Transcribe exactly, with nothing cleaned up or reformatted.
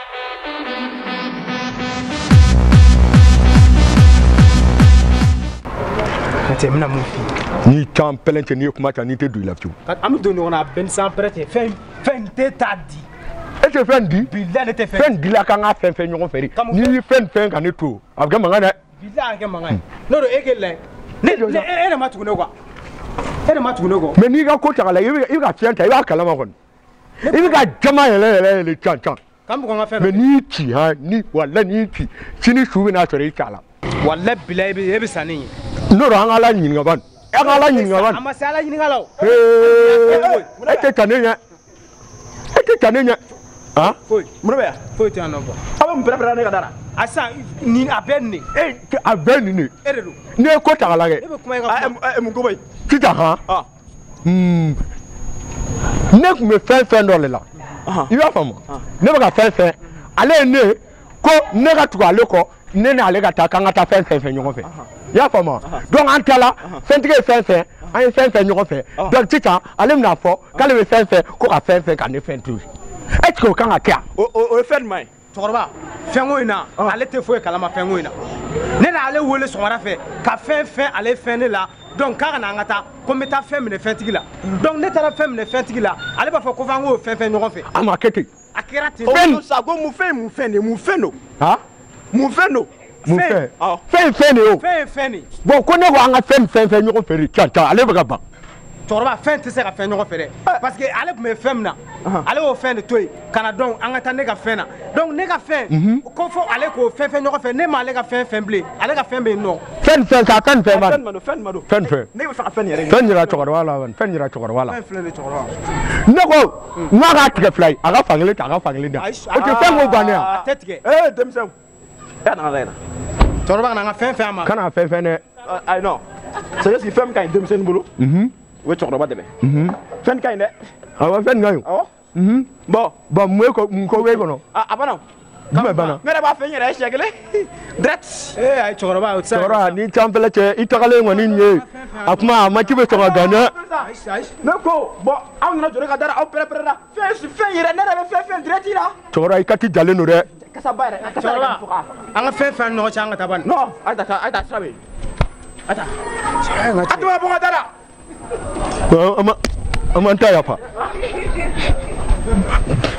Ate mina mun fi ni tan pelente ni kuma ta ni te du la tu am do no na ben sans prêter fin fin te ta di e te fen di billahi te fen fen di la kan ga fen fen nyon feri ni fen fen kan to abga mangana billahi ke mangana no do ekele ne ne e na matu ne kwa e na matu ne ko me ni ga ko ta la i ga fianta i ga kala ma kon i ga jama ele ele ele chan chan kam ko nga fen me ni ti ha ni wala ni ti sini shubi na sore kala wallahi billahi e bi sani no ro angala nyin ngaban angala nyin ngaban ama sala nyin ngalaw eh e te tanenya e te tanenya ah foi mura ya foi te anoba aba mpera ne kadara asa ni abenni eh abenni ni eredo ne ko ta la ge e be kuma ga mu ko bay ti ta ha ah hmm ne ku me fen fen do le la i ba famo ne ba ka fen fen ale ne ko ne ga tu ale ko ne na ale ga ta kan ga ta fen fen fen nyon fe ya famo donc antala fen tige fen fen an fen fen nyon fe donc tita ale na fo ka le fen fen ko ka fen fen ka ne fen tu e ti ko kan ga tia o o fen mai toroba fengo ina ale te fo kala ma fengo ina ne na ale wole songara fe ka fen fen ale fen ne la donc ka na ngata ko meta fen me fen tigi la donc ne tara fen me fen tigi la ale ba fo ko fango fen fen nyon fe ama kete akira ti fen sa go mu fen mu fen ne mu fen no ha mu fen no mu fen fen fen ne o fen fen ni bon ko ne ko anga fen fen fen nyon fe ri tata ale ba ga ba toroba fen te se ka fen nyon fe de parce que ale me fen na ale o fen de toy kana donc anga ta ne ka fen na donc ne ka fen ko fo ale ko fen fen nyon fe ne ma ale ka fen fen blé ale ka fen be non fen fen sa fen fen ba fen ma do fen ma do fen fen ne fa fen yere fen yira chokor wala wan fen yira chokor wala fen fen le toroba ne ko ma ga tike fly aga fangle ta aga fangle da o te fen mo bane a tetike eh dem sem ya na la toroba na nga fen fen ma kana fen fen ne I know c'est juste femme quand dem sem bulu mhm we chokor ba debe mhm fen quand ne awa fen ngayo awo mhm bon ba mwe ko ko we ko no ah abana dum bana mere ba fen yere shegele dret eh ay toroba o sa tora ni champele che itagale ngoni nye akuma ma kibe to gana ne ko bon aw na jore ka dara aw pere pere da fen fen yere ne be fen fen dret ila tora ikati jale no re kasa bayre kasa toroba anga fen fen no cha anga taban no ada ka ada sabe ada atuma bonga dara ama ama ntaya pa